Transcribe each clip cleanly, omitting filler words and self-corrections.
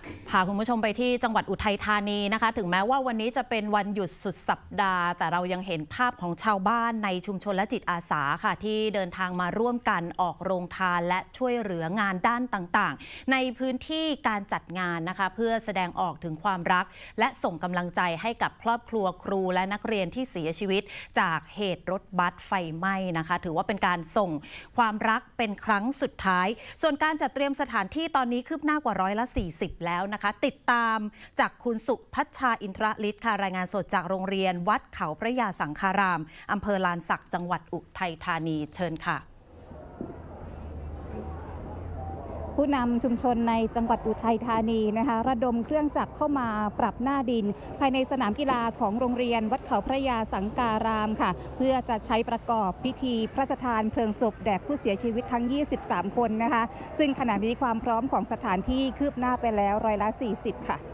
พาคุณผู้ชมไปที่จังหวัดอุทัยธานีนะคะถึงแม้ว่าวันนี้จะเป็นวันหยุดสุดสัปดาห์แต่เรายังเห็นภาพของชาวบ้านในชุมชนและจิตอาสาค่ะที่เดินทางมาร่วมกันออกโรงทานและช่วยเหลืองานด้านต่างๆในพื้นที่การจัดงานนะคะเพื่อแสดงออกถึงความรักและส่งกำลังใจให้กับครอบครัวครูและนักเรียนที่เสียชีวิตจากเหตุรถบัสไฟไหม้นะคะถือว่าเป็นการส่งความรักเป็นครั้งสุดท้ายส่วนการจัดเตรียมสถานที่ตอนนี้คืบหน้ากว่า40%แล้วนะคะติดตามจากคุณสุพัชชาอินทรฤทธิ์ค่ะรายงานสดจากโรงเรียนวัดเขาพระยาสังฆารามอำเภอลานสักจังหวัดอุทัยธานีเชิญค่ะผู้นำชุมชนในจังหวัดอุทัยธานีนะคะระดมเครื่องจักรเข้ามาปรับหน้าดินภายในสนามกีฬาของโรงเรียนวัดเขาพระยาสังฆารามค่ะเพื่อจะใช้ประกอบพิธีพระราชทานเพลิงศพแด่ผู้เสียชีวิตทั้ง23คนนะคะซึ่งขณะนี้ความพร้อมของสถานที่คืบหน้าไปแล้ว40%ค่ะ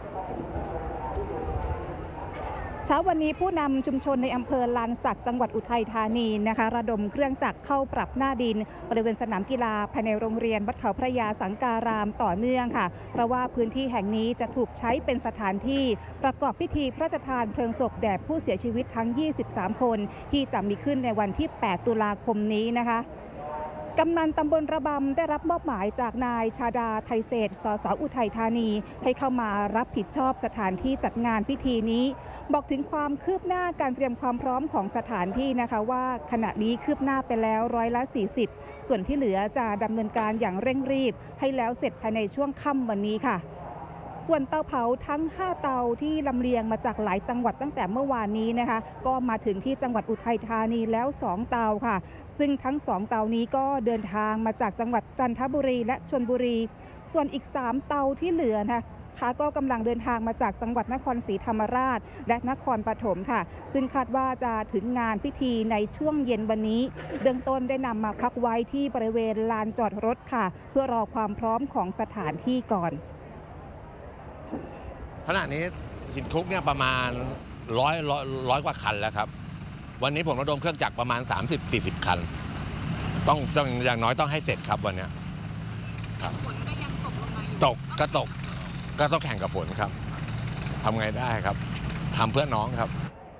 เช้าวันนี้ผู้นำชุมชนในอำเภอลานสักจังหวัดอุทัยธานีนะคะระดมเครื่องจักรเข้าปรับหน้าดินบริเวณสนามกีฬาภายในโรงเรียนวัดเขาพระยาสังฆารามต่อเนื่องค่ะเพราะว่าพื้นที่แห่งนี้จะถูกใช้เป็นสถานที่ประกอบพิธีพระราชทานเพลิงศพแด่ผู้เสียชีวิตทั้ง23คนที่จะมีขึ้นในวันที่8ตุลาคมนี้นะคะกำนันตำบลระบำได้รับมอบหมายจากนายชาดาไทยเศรษฐ์สสอุทัยธานีให้เข้ามารับผิดชอบสถานที่จัดงานพิธีนี้บอกถึงความคืบหน้าการเตรียมความพร้อมของสถานที่นะคะว่าขณะนี้คืบหน้าไปแล้ว40%ส่วนที่เหลือจะดำเนินการอย่างเร่งรีบให้แล้วเสร็จภายในช่วงค่ำวันนี้ค่ะส่วนเตาเผาทั้ง5เตาที่ลำเลียงมาจากหลายจังหวัดตั้งแต่เมื่อวานนี้นะคะก็มาถึงที่จังหวัดอุทัยธานีแล้ว2เตาค่ะซึ่งทั้ง2เตานี้ก็เดินทางมาจากจังหวัดจันทบุรีและชลบุรีส่วนอีก3เตาที่เหลือนะคะก็กำลังเดินทางมาจากจังหวัดนครศรีธรรมราชและนครปฐมค่ะซึ่งคาดว่าจะถึงงานพิธีในช่วงเย็นวันนี้เบื้องต้นได้นำมาพักไว้ที่บริเวณลานจอดรถค่ะเพื่อรอความพร้อมของสถานที่ก่อนขณะนี้หินคลุกเนี่ยประมาณร้อยกว่าคันแล้วครับวันนี้ผมระดมเครื่องจักรประมาณ30-40 คันต้องอย่างน้อยต้องให้เสร็จครับวันนี้ครับฝนก็ยังตกลงมาอยู่ตกก็ต้องแข่งกับฝนครับทำไงได้ครับทำเพื่อน้องครับ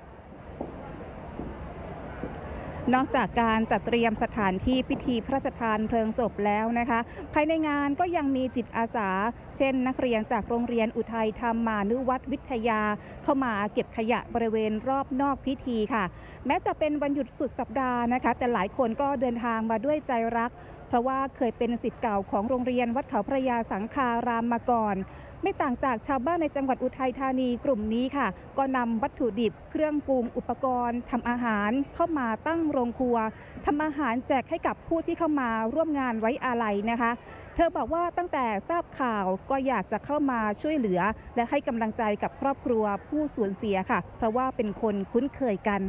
นอกจากการจัดเตรียมสถานที่พิธีพระราชทานเพลิงศพแล้วนะคะภายในงานก็ยังมีจิตอาสาเช่นนักเรียนจากโรงเรียนอุทัยธรรมานุวัฒน์วิทยาเข้ามาเก็บขยะบริเวณรอบนอกพิธีค่ะแม้จะเป็นวันหยุดสุดสัปดาห์นะคะแต่หลายคนก็เดินทางมาด้วยใจรักเพราะว่าเคยเป็นศิษย์เก่าของโรงเรียนวัดเขาพระยาสังฆารามมาก่อนไม่ต่างจากชาวบ้านในจังหวัดอุทัยธานีกลุ่มนี้ค่ะก็นำวัตถุดิบเครื่องปรุงอุปกรณ์ทำอาหารเข้ามาตั้งโรงครัวทำอาหารแจกให้กับผู้ที่เข้ามาร่วมงานไว้อาลัยนะคะเธอบอกว่าตั้งแต่ทราบข่าวก็อยากจะเข้ามาช่วยเหลือและให้กำลังใจกับครอบครัวผู้สูญเสียค่ะเพราะว่าเป็นคนคุ้นเคยกัน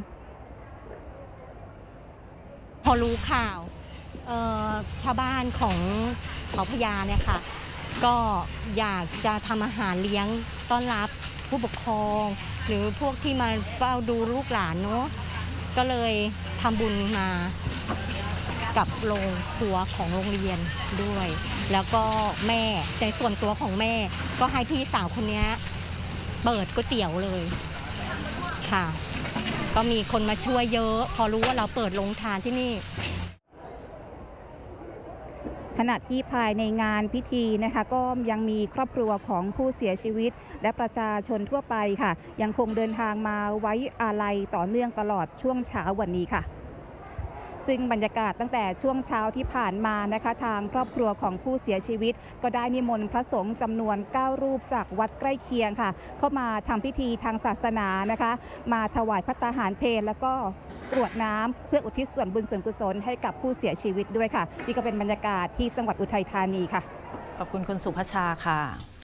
พอรู้ข่าวชาวบ้านของเขาพญาเนี่ยค่ะก็อยากจะทำอาหารเลี้ยงต้อนรับผู้ปกครองหรือพวกที่มาเฝ้าดูลูกหลานเนาะก็เลยทำบุญมากับโรงครัวของโรงเรียนด้วยแล้วก็แม่ในส่วนตัวของแม่ก็ให้พี่สาวคนนี้เปิดก๋วยเตี๋ยวเลยค่ะก็มีคนมาช่วยเยอะพอรู้ว่าเราเปิดโรงทานที่นี่ขณะที่ภายในงานพิธีนะคะก็ยังมีครอบครัวของผู้เสียชีวิตและประชาชนทั่วไปค่ะยังคงเดินทางมาไว้อาลัยต่อเนื่องตลอดช่วงเช้าวันนี้ค่ะซึ่งบรรยากาศตั้งแต่ช่วงเช้าที่ผ่านมานะคะทางครอบครัวของผู้เสียชีวิตก็ได้นิมนต์พระสงฆ์จำนวน9รูปจากวัดใกล้เคียงค่ะเข้ามาทำพิธีทางศาสนานะคะมาถวายภัตตาหารเพลแล้วก็กรวดน้ำเพื่ออุทิศส่วนบุญส่วนกุศลให้กับผู้เสียชีวิตด้วยค่ะนี่ก็เป็นบรรยากาศที่จังหวัดอุทัยธานีค่ะขอบคุณคุณสุภชาค่ะ